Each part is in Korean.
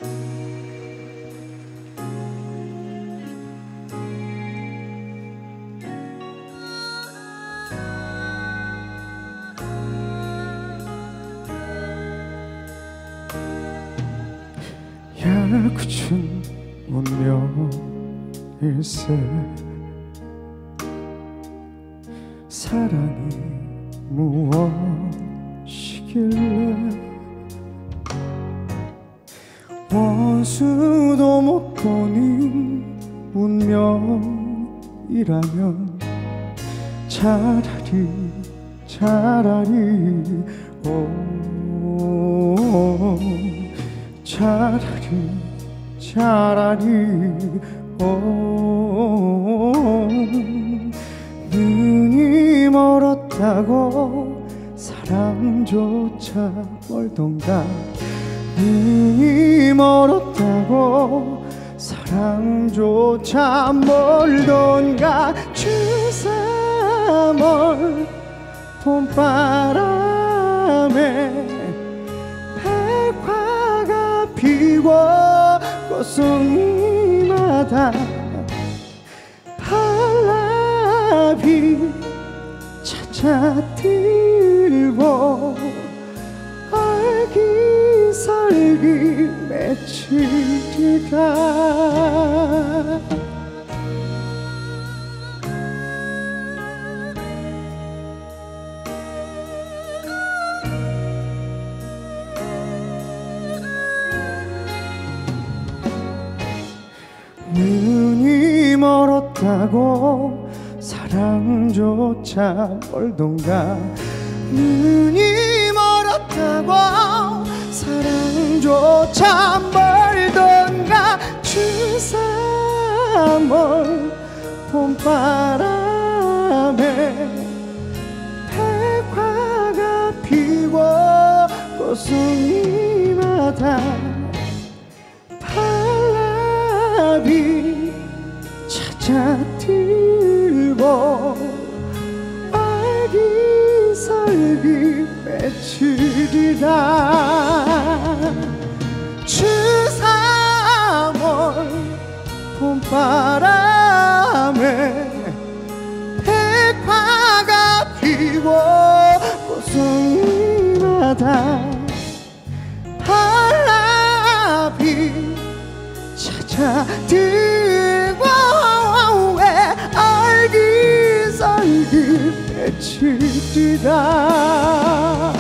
야구친 운명일세 사랑이 무엇이길래 원수도 못 보는 운명이라면 차라리 눈이 멀었다고 사랑조차 멀던가 눈이 멀었다고 사랑조차 멀던가 추사멀 봄바람에 백화가 피고 꽃송이마다 한라비 찾아들고 알기살기 맺히리라 눈이 멀었다고 사랑조차 멀던가 눈이 멀었다고 사랑조차 멀던가 추사멀 봄바람에 백화가 피고 꽃송이마다 한라비 찾아들고 알기살기 맺히리라 추사멀 봄바람에 백화가 피고 꽃송이마다 한라비 찾아들고 알기살기 맺히리라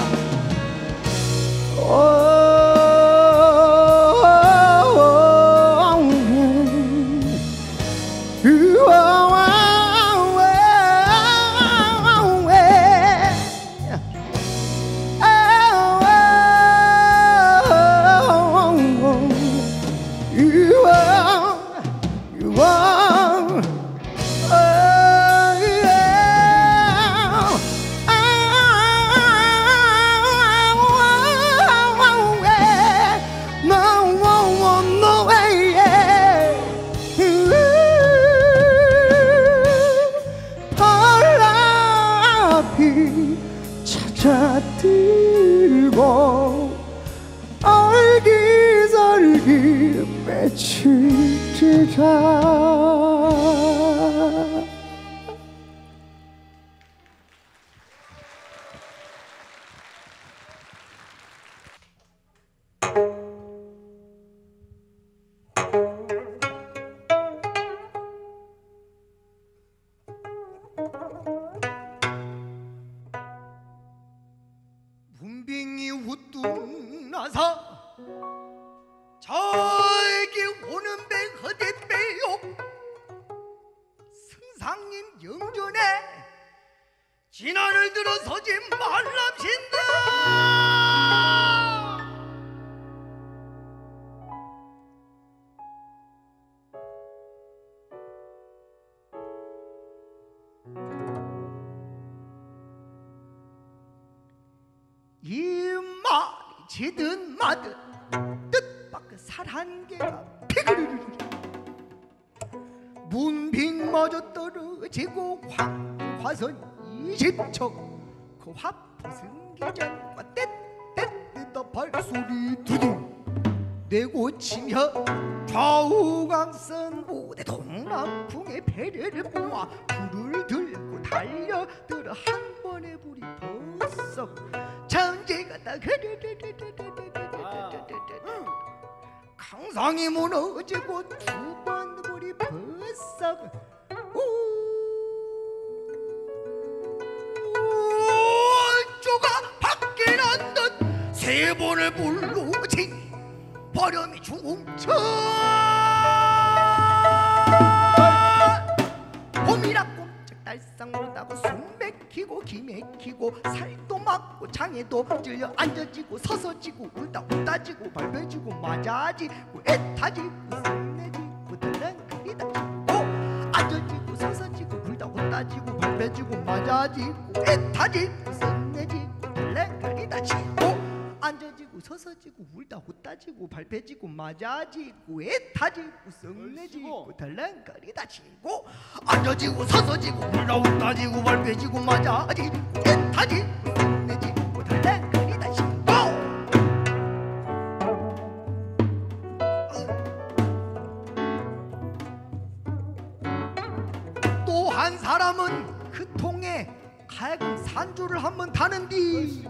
찾아들고 알기살기 맺히리라 문빙이 우뚝 나서 저기 오는 배 허대배요 승상님 영전에 진화를 들어서지 말랍신다 이 말이 지든 마든 뜻밖의 살한 개가 피그르르르 문빙마저 떨어지고 화선 20척 그 화포승기전과 떼떼 뜯어 발소리 두둥 내고 치며 좌우강선 무대 동남풍에 배를 모아 불을 들고 달려들어 한 번에 불이 벌썩 전제가 다 강상이 무너지고 두 번 불이 벌썩 쪼가 밖에 난 듯 세 번을 불러지 바람이 중쳐 봄이라 꼼짝 달싹 모른다고 숨 막히고 기맥히고 살도 막고 장에도 찔려 앉아지고 서서지고 울다 웃다지고 발베지고 맞아지고 애타지고 썸내지고 들렁거리다 지고 앉아지고 서서지고 울다 웃다지고 발베지고 맞아지고 애타지고 썸내지고 들렁거리다 지고 앉아지고 서서지고 울다 웃다지고 발베지고 맞아지고 애타지고 썩내지고 덜렁거리다 지고 앉아지고 서서지고 울다 웃다지고 발베지고 맞아지고 애타지고 썩내지고 덜렁거리다 지고 또 한 사람은 그 통에 가야금 산주를 한번 타는디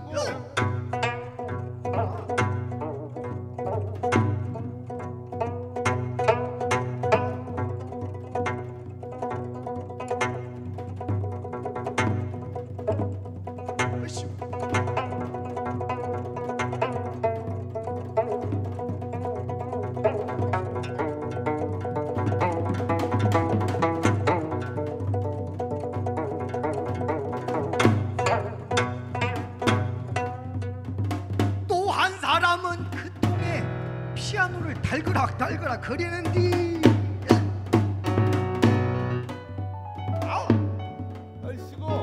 또 한 사람은 그 통에 피아노를 달그락 거리는디 아이씨고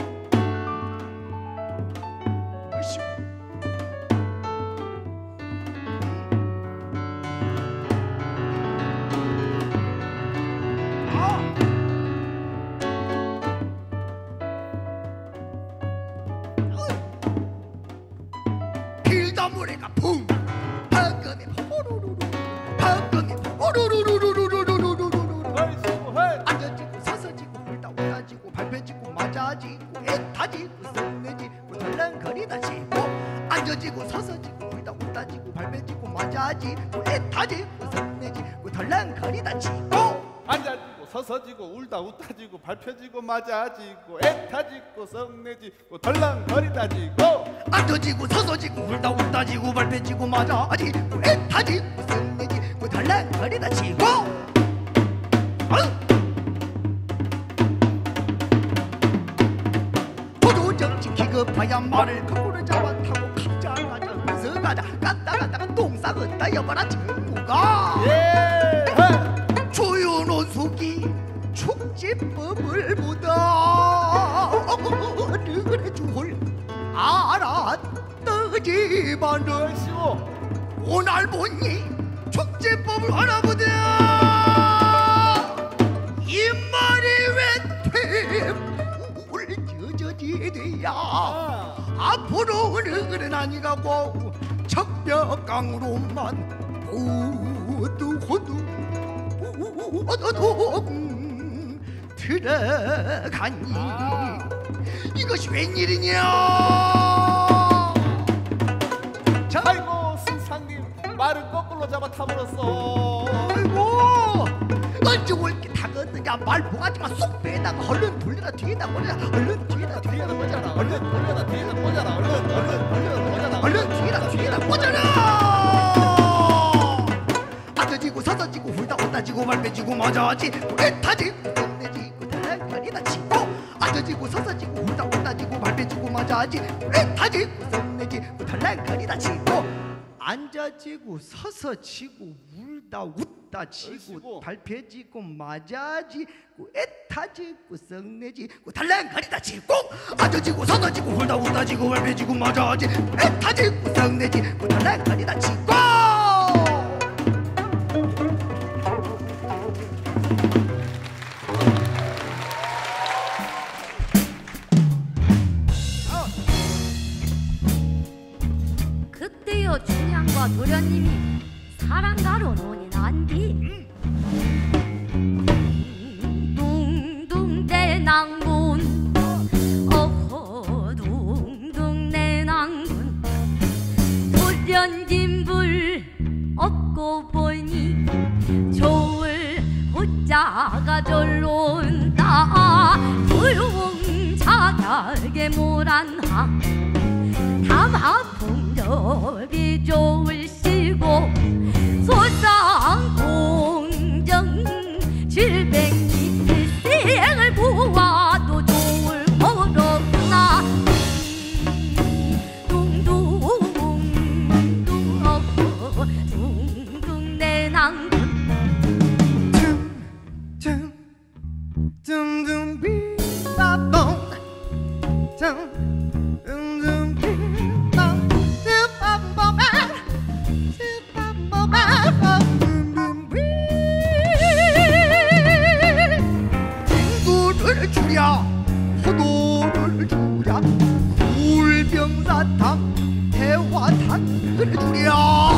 길다무래가 붕 방금이 호루루루 방금이 호루루루루루루루루루루루 아이씨고 헤이 앉아지고 서서지고 울다 웃다지고 발베지고 맞아지고 애타지고 썩내지고 덜렁거리다 지고 앉아지고 서서지고 울다 웃다지고 발베지고 맞아지고 애타지고 썩내지고 덜렁거리다 지고 앉아지고 서서지고 울다 웃다지고 밟혀지고 맞아지고 애타지고 썩내지고 덜렁거리다지고 앉아지고 서서지고 울다 웃다지고 발베지고 맞아지고 애타지고 썩내지고 덜렁거리다 지고 도도정치 기급하야 말을 거꾸로 잡아 타고 가자 가자 가자 갔다 똥 싸겠다 여봐라 친구가 예 헤이 조윤호 숙이 축지법을 보다 그래 주홀 알았더지만 아이씨고 오늘 보니 축지법을 알아보다 이 말이 왜 퇴물 젖어지대야 앞으로는 그래 아니가고 척벽강으로만 호두 들어가니 이것이 웬일이냐 자, 아이고 승상님 말을 거꾸로 잡아 타버렸어 아이고 언제 올게 타겠느냐 말 보가지마 쏙 빼다가 얼른 돌려라 뒤에다 보자 얼른 뒤에다 보자라 얼른 돌려라 뒤에다 꽂아라 얼른 꽂아라 얼른 뒤에다 보자라 앉아지고 서서지고 훌다 웃다지고 발빼지고 맞아지고 애타지고 썸내지고 덜렁거리다 치고 앉아지고 서서지고 훌다 웃다지고 발빼지고 맞아지고 애타지고 썸내지고 덜렁거리다 치고 앉아지고 서서지고 울다 웃다 지고 얼씨구. 발펴지고 맞아지고 애타지고 썩내지고 덜렁거리다 치고 앉아지고 서서지고 울다 웃다지고 발펴지고 맞아지고 애타지고 썩내지고 덜렁거리다 치고 그때요 춘향과 도련님이 사랑 사랑가로 논이 난디 둥둥 대낭군 어허 둥둥 내낭군 돌연진불 얻고 보니 좋을 호자가 절로 온다 불웅차게 모란하 담화풍접이 좋을시고 소상공정 질백리 일생을 보아도 좋을 모르구나 둥둥 내낭군 둥둥 비바봉 둥둥 비바봉 탱구를 주랴 포도를 주랴 굴병사탕 대화탕을 주랴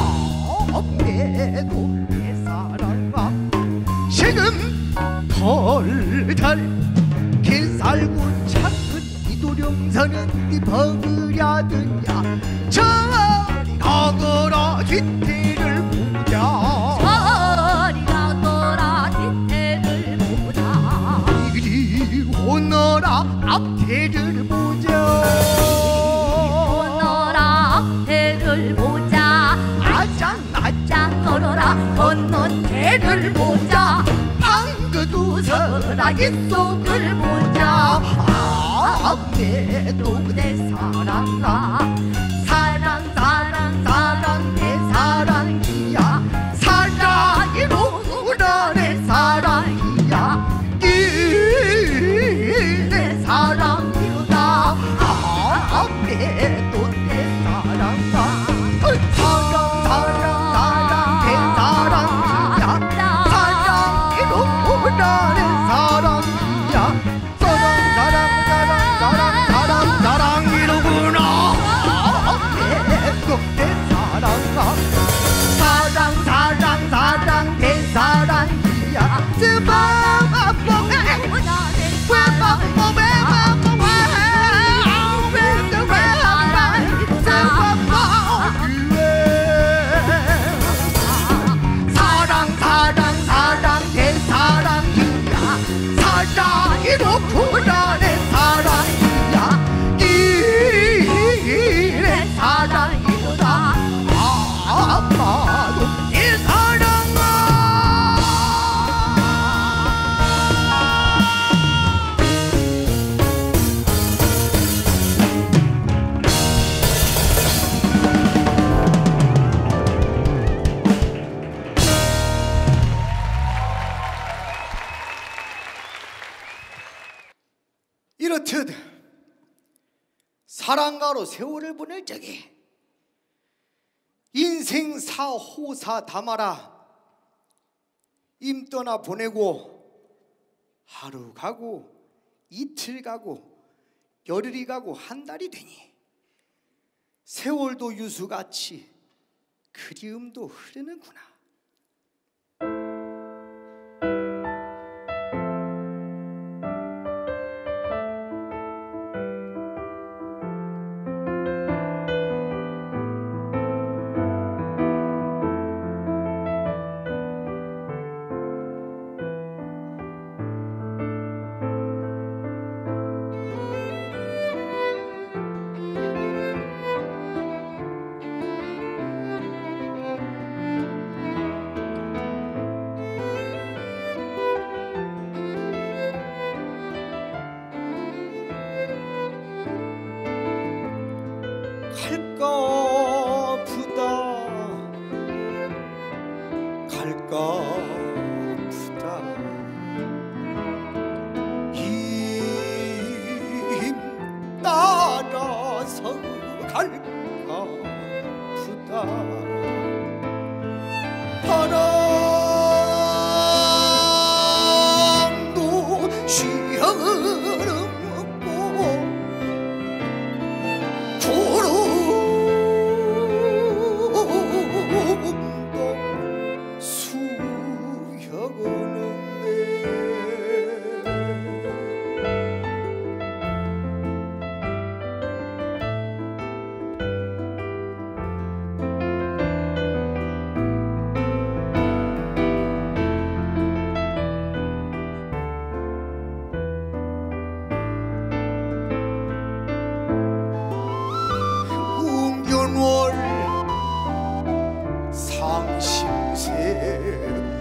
엄매도 내 사랑아 지금 털털 개살구 착은 이도령사는 네 버그랴드냐 저리 가거라 뒤태를 보자 저리 가거라 뒤태를 보자 이리 오너라 앞태를 보자 오너라 앞태를 보자 아짱 짱 걸어라 건넌 태를 보자 방그두 서라기 속을 보자 내도 내 사랑아 사랑 사랑 사랑 내 사랑이야 사랑이로구나 내 사랑이야 내 사랑이로다 내도 내 사랑아 사랑 사랑 사랑 내 사랑이야 사랑이로구나 내 사랑이야 사랑 사랑 사랑 사랑 사랑 사랑이로구나 내도 내 사랑아 사랑 사랑 사랑 내 사랑이야 쯔바바봉에 사랑 사랑 사랑 내 사랑이야 사랑이로구나 내 사랑이야 내 사랑이로다 아빠도 내 사랑아 이렇듯 사랑가로 세월을 보낼 적에 인생사 호사 담아라 임 떠나 보내고 하루 가고 이틀 가고 열흘이 가고 한 달이 되니 세월도 유수같이 그리움도 흐르는구나. 갈까 부다 갈까 부다 힘 따라서 갈까 부다 바람도 시어름고 구름도 살기